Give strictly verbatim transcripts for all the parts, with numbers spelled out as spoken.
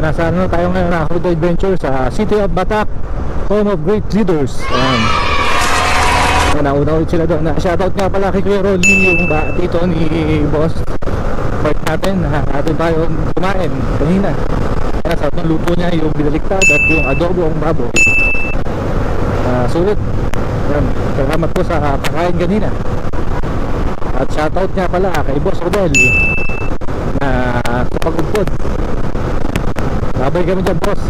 nasa ano tayo ngayon na Road Adventure sa City of Batak, home of great leaders. Ayan. Nauna ulit sila doon. Shoutout nga pala kay Kuya Rolly, yung ba dito ni boss part natin. Atin tayo kumain kanina. Kaya sa itong luto niya yung binaliktad at yung adobo ang baboy. Uh, sulit. Ayan. Salamat po sa pakain kanina. At shoutout nga pala kay Boss Rodel na sa pag-ugtod. Sabay kami dyan, boss.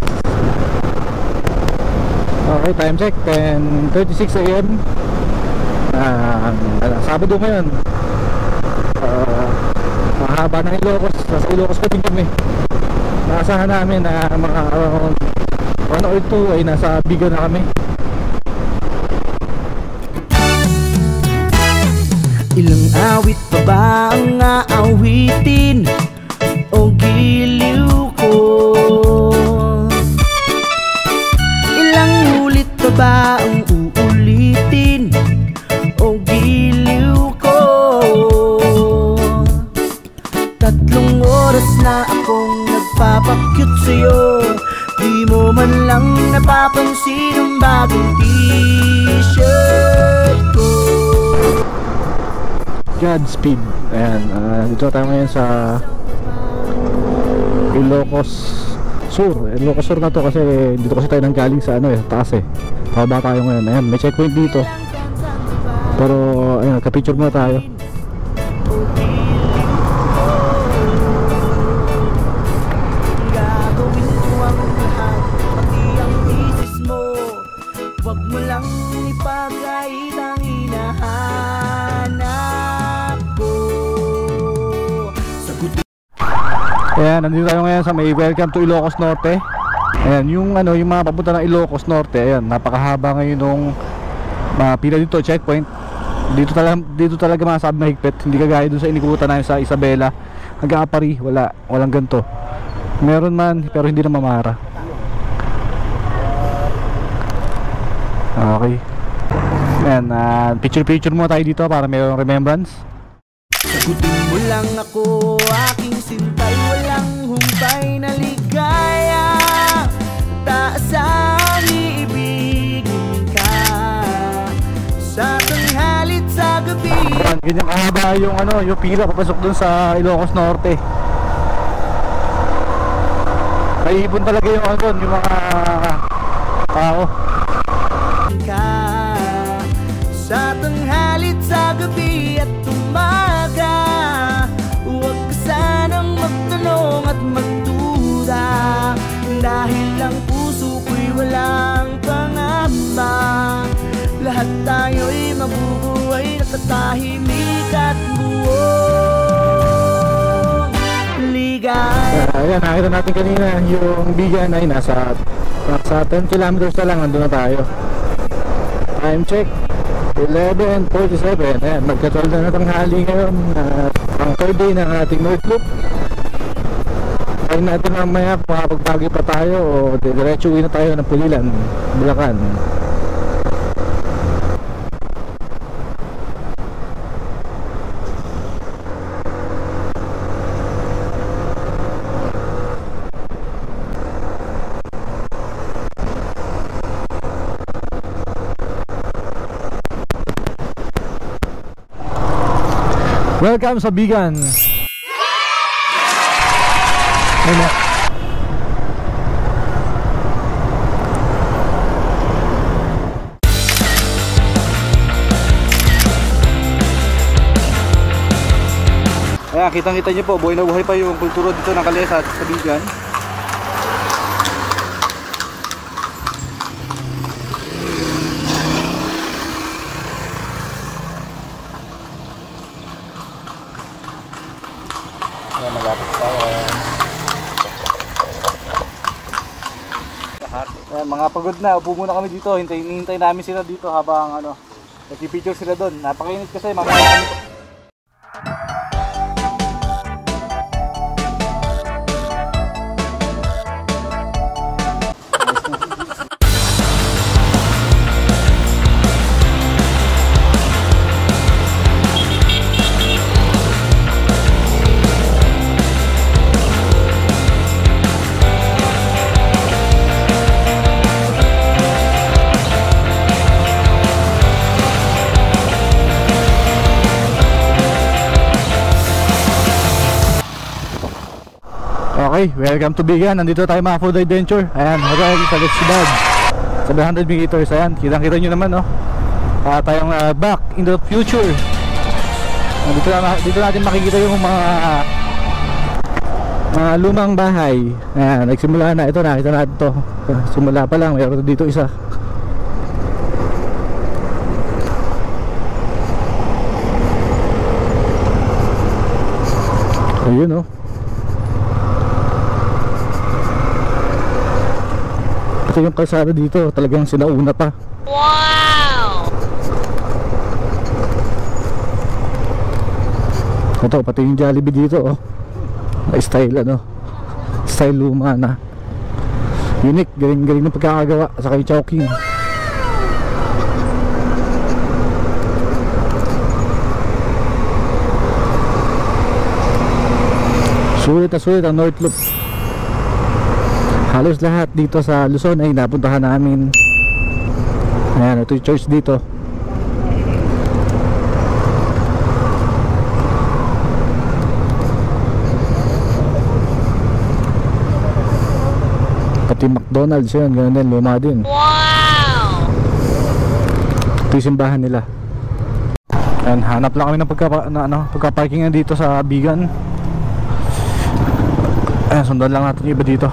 Okay, time check ten thirty-six a m uh, Sabado ngayon. uh, Mahaba ng Ilocos. Nasa Ilocos pa din kami. Naasahan namin na mga around one or two ay nasa Bigan na kami. Ilang awit pa ba ang aawitin o giliw ko? Ilang ulit pa ba ang uulitin o giliw ko? Tatlong oras na akong nagpapakyut sa'yo, di mo man lang napapansin ang bagong t-shirt ko. Godspeed. Ayan, uh, dito tayo ngayon sa Ilocos Sur. Ilocos Sur na to kasi dito kasi tayo nanggaling sa ano eh, taas eh. Pababa tayo ngayon. Ayan, may checkpoint dito. Pero ayun, nagka-picture muna tayo. Wag mo lang ipagkait ang hinahanap ko. Sagutin. Ayan, nandito tayo ngayon sa may Welcome to Ilocos Norte. Ayan, yung ano, yung mga papunta ng Ilocos Norte. Ayan, napakahaba ngayon nung uh, pila dito, checkpoint. Dito talaga, dito talaga masasabi mahigpit. Hindi kagaya doon sa inikutan namin sa Isabela. Hanggang Apari, wala, walang ganito. Meron man, pero hindi na mamara. Okay. Ayan, uh, picture-picture muna tayo dito para mayroong remembrance. Sagutin mo lang ako, aking sintay, walang humpay na ligaya. Taas ang iibigin ka sa tanghalit sa gabi. Ayan, ganyan kahaba yung ano, yung pila papasok dun sa Ilocos Norte. Naiipon talaga yung ano, yung mga tao. Ka sa tanghalit sa gabi at umaga, huwag ka sanang magtanong at magduda, dahil ang puso ko'y walang pangamba. Lahat tayo'y mabubuhay nakatahimik at buong ligaya. Uh, ayan, nakita natin kanina yung Bigan ay nasa nasa ten kilometers na lang, nandun na tayo. Time check eleven forty-seven. Ayan, magka-twelve na natanghali ngayon, uh, ang third day ng ating North Loop. Try natin mamaya kung makapagpagi pa tayo o diretso uwi na tayo ng Pulilan, Bulacan. Welcome sa Bigan. Ayun. Ayan, kitang-kita niyo po, buhay na buhay pa yung kultura dito ng Kalesa sa Bigan. Ayan, malapit tayo. Ayan, mga pagod na, upo muna kami dito. Hintay, hintay namin sila dito habang ano, nagpipicture sila doon. Napakainit kasi, mamaya kami. Okay, welcome to Bigan. Nandito tayo mga food adventure. Ayan, hotel sa Letsidad, seven hundred meters. Ayan, kitang-kita nyo naman, no? Uh, tayong uh, back in the future. Dito, na, dito natin makikita yung mga mga lumang bahay. Ayan, nagsimula na. Ito, nakita natin to. Simula pa lang, mayroon dito isa. Ayun, no? Ito yung kalsada dito, talagang sinauna pa. Wow! Ito, pati yung Jollibee dito, oh. May style, ano, style luma na. Unique, galing-galing ng pagkakagawa. Saka yung Chowking. Sulit na sulit ang North Loop. Halos lahat dito sa Luzon ay napuntahan namin. Ayan, ito yung church dito. Pati McDonald's yun, ganoon din, luma din. Wow! Ito yung simbahan nila. Ayan, hanap lang kami ng pagka, na, ano, pagka-parkingan dito sa Bigan. Ayan, sundan lang natin yung iba dito.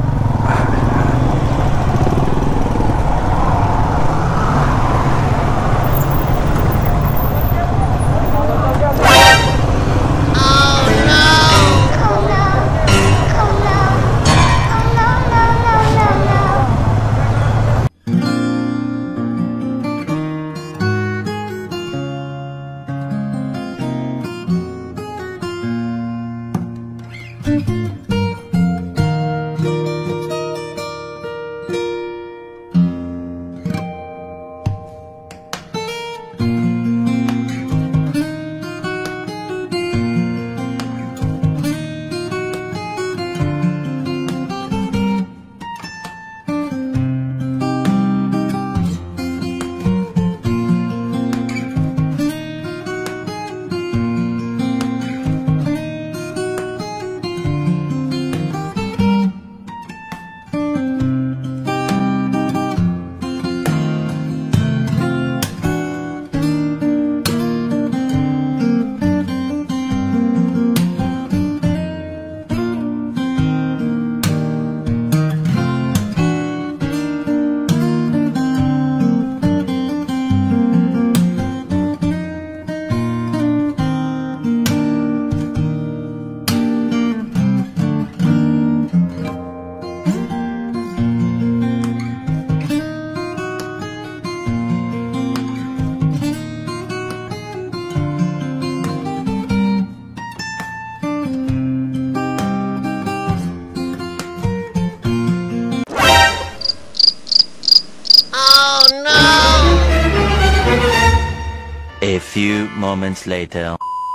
A few moments later.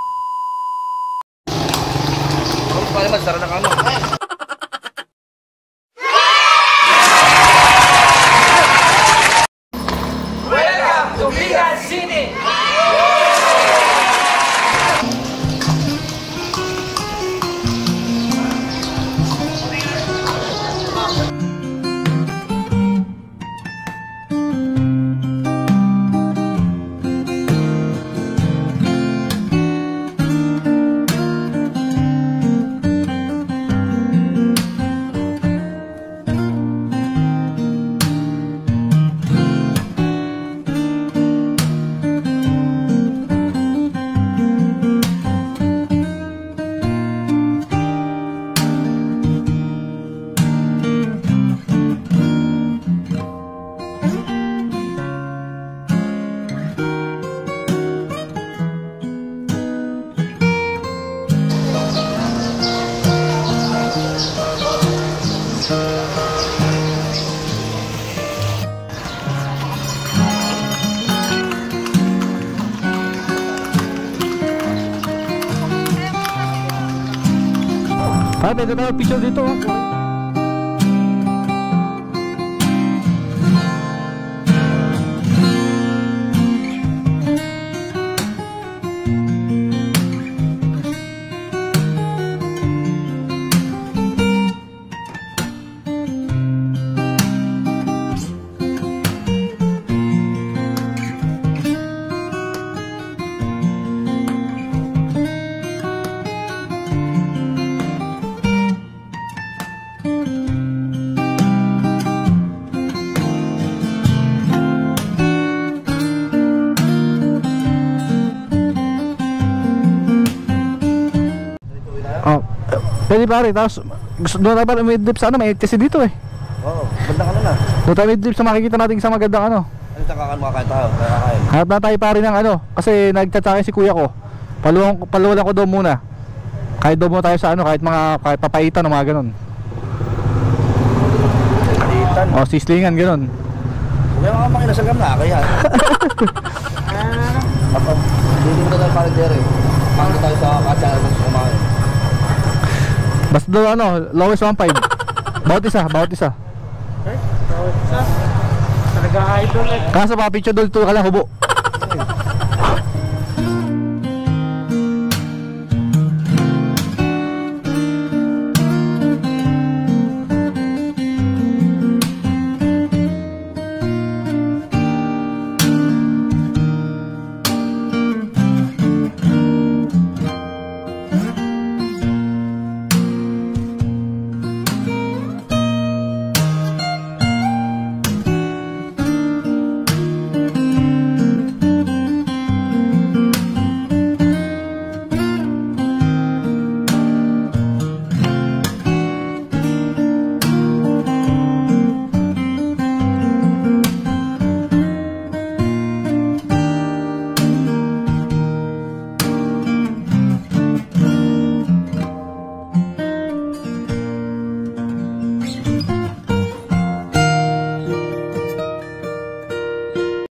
Welcome to Bigan City! Ah, pwede tayo picture dito, oh. Oh, pwede pare, tapos gusto doon tayo pala mid-dip sa ano, may kasi dito eh. Oo, banda ka na na. Doon tayo mid-dip sa makikita natin isang magandang ano. Ano sa kakan makakain tayo? Kakain. Hanap na tayo pare ng ano, kasi nagchatsakin si kuya ko. Paluwang, paluwalan ko doon muna. Kahit doon muna tayo sa ano, kahit mga, kahit papaitan o mga ganun. Titan. O sislingan ganun. Huwag yung mga makinasagam na, kaya. Ako, hindi mo na tayo parang Jerry. Pangit tayo sa katsara ng kumain. Basta doon ano, lowest one five. Bawat isa, bawat isa. Eh, tawag isa. Talaga idol eh. Kaso mga picture doon to ka lang hubo.